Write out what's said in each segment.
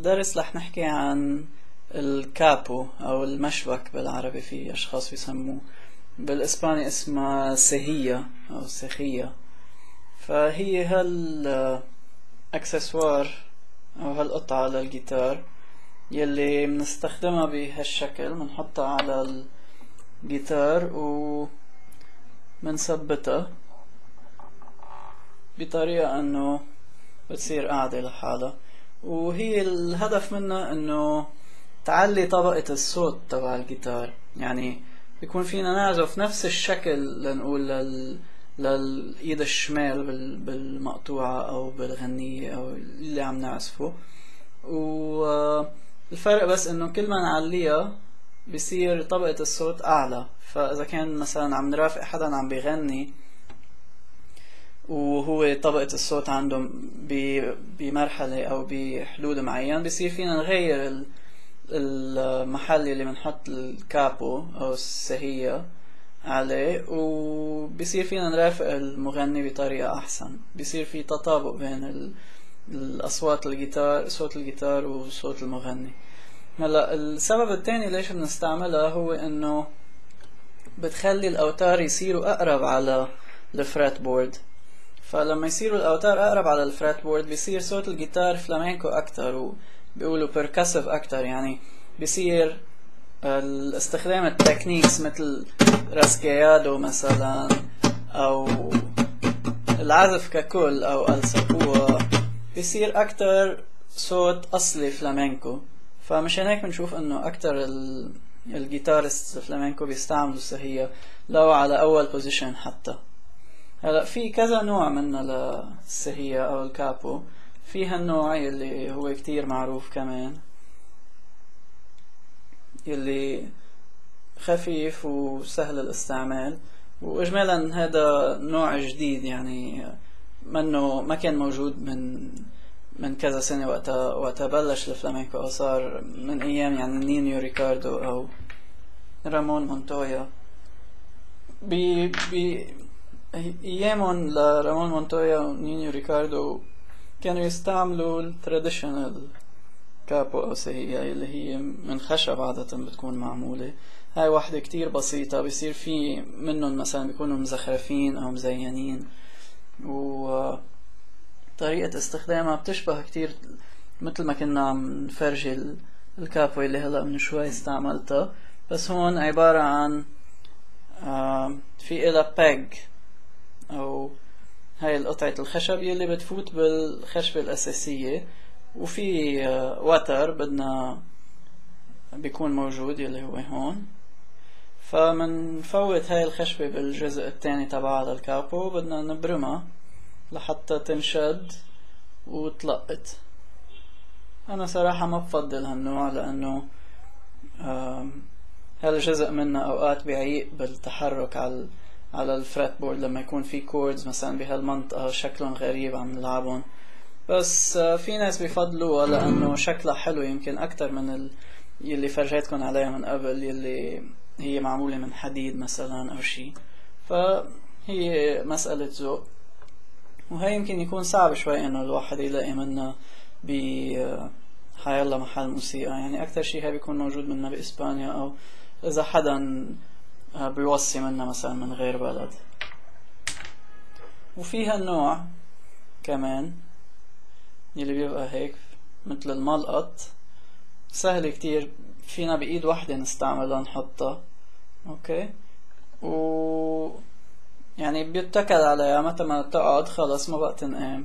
الدرس رح نحكي عن الكابو أو المشبك بالعربي، في أشخاص بيسموه، بالإسباني اسمها سيهية أو سيخية. فهي هالأكسسوار أو هالقطعة للجيتار يلي بنستخدمها بهالشكل، بنحطها على الجيتار وبنثبتها بطريقة انه بتصير قاعدة لحالها، وهي الهدف منها انه تعلي طبقة الصوت تبع الجيتار. يعني بيكون فينا نعزف نفس الشكل لنقول للإيد الشمال بالمقطوعة أو بالغنية أو اللي عم نعزفه، والفرق بس إنه كل ما نعليها بصير طبقة الصوت أعلى. فإذا كان مثلا عم نرافق حدا عم بيغني وهو طبقة الصوت عنده بمرحلة أو بحدود معين، بصير فينا نغير المحل اللي بنحط الكابو أو السهية عليه، وبصير فينا نرافق المغني بطريقة أحسن. بصير في تطابق بين الأصوات الجيتار، صوت الجيتار وصوت المغني. هلا السبب الثاني ليش بنستعملها هو إنه بتخلي الأوتار يصيروا أقرب على الفريت بورد. فلما يصيروا الأوتار أقرب على الفريت بورد بيصير صوت الجيتار فلامينكو أكتر، وبيقولوا بيركسيف أكتر. يعني بيصير الاستخدام التكنيكس مثل راسكيادو مثلا أو العزف ككل أو السابوا بيصير أكتر صوت أصلي فلامينكو. فمشان هيك بنشوف إنه أكتر الجيتارست الفلامينكو بيستعملوا السهية لو على أول بوزيشن حتى. هلا في كذا نوع منها للسهية أو الكابو. فيها النوع اللي هو كتير معروف كمان، اللي خفيف وسهل الاستعمال، واجمالا هذا نوع جديد، يعني ما كان موجود من كذا سنة وقتها بلش الفلامينكو، أو صار من أيام يعني نينيو ريكاردو أو رامون مونتويا. ايامهم لرامون مونتويا ونينيو ريكاردو كانوا يستعملوا التراديشنال كابو أو سهية اللي هي من خشب عادة بتكون معمولة. هاي واحدة كتير بسيطة، بيصير في منهم مثلا بيكونوا مزخرفين أو مزينين، وطريقة استخدامها بتشبه كتير مثل ما كنا عم نفرجي الكابو اللي هلأ من شوي استعملتها. بس هون عبارة عن في إلها باج أو هاي القطعة الخشب يلي بتفوت بالخشبة الأساسية، وفي وتر بدنا بيكون موجود يلي هو هون. فمنفوت هاي الخشبة بالجزء الثاني تبعها للكابو، بدنا نبرمها لحتى تنشد وتلقط. أنا صراحة ما بفضل هالنوع، لأنه هالجزء منها أوقات بيعيق بالتحرك على الفريت بورد لما يكون في كوردز مثلا بهالمنطقة شكلهم غريب عم نلعبهم. بس في ناس بيفضلوها لأنه شكلها حلو، يمكن أكتر من يلي فرجيتكم عليها من قبل يلي هي معمولة من حديد مثلا أو شي. فهي مسألة ذوق، وهي يمكن يكون صعب شوي إنه الواحد يلاقي منها حيالله محل موسيقى. يعني أكتر شي هاي بيكون موجود منها بإسبانيا، أو إذا حدا بيوصي منها مثلا من غير بلد. وفيها النوع كمان يلي بيبقى هيك مثل الملقط، سهل كتير، فينا بإيد واحدة نستعملها نحطها. اوكي، يعني بيتكل عليها متى ما تقعد خلص ما بقى تنقام،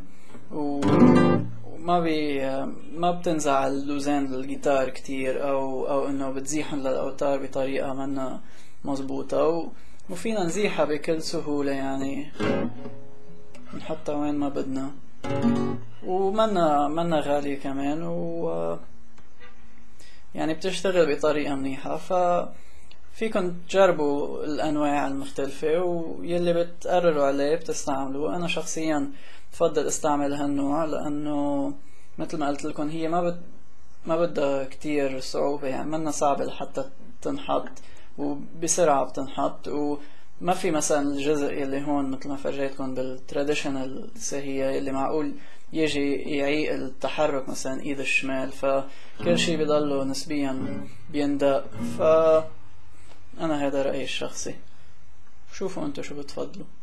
ما بتنزع اللوزان للجيتار كتير او انه بتزيحن للاوتار بطريقة منا مزبوطة، وفينا نزيحها بكل سهولة. يعني نحطها وين ما بدنا، ومنا غالية كمان، يعني بتشتغل بطريقة منيحة. فيكن تجربوا الأنواع المختلفة، ويلي بتقرروا عليه بتستعملوه. أنا شخصيا بفضل استعمل هالنوع لأنه مثل ما قلت لكم هي ما بدها كتير صعوبة، يعني منا صعبة لحتى تنحط، وبسرعة بتنحط، وما في مثلا الجزء يلي هون مثل ما فرجيتكم بالتراديشنال سهية اللي معقول يجي يعيق التحرك مثلا ايد الشمال، فكل شي بيضله نسبيا بيندق. انا هذا رأيي الشخصي. شوفوا انتو شو بتفضلوا.